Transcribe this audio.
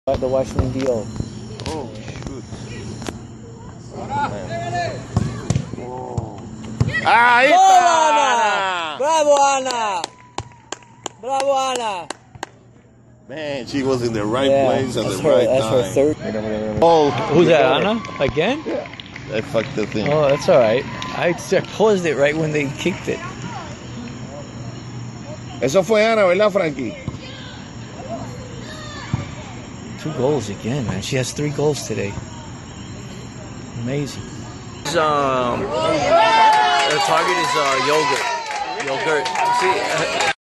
The Washington D.O. Oh, shoot. Ahí está! Bravo, Ana! Bravo, Ana! Man, she was in the right place at the right that's time. That's her third. Oh, who's that, Ana? Again? Yeah. I fucked the thing. Oh, that's all right. I paused it right when they kicked it. Eso fue Ana, ¿verdad, Frankie? 2 goals again, man. She has 3 goals today. Amazing. The target is yogurt. See.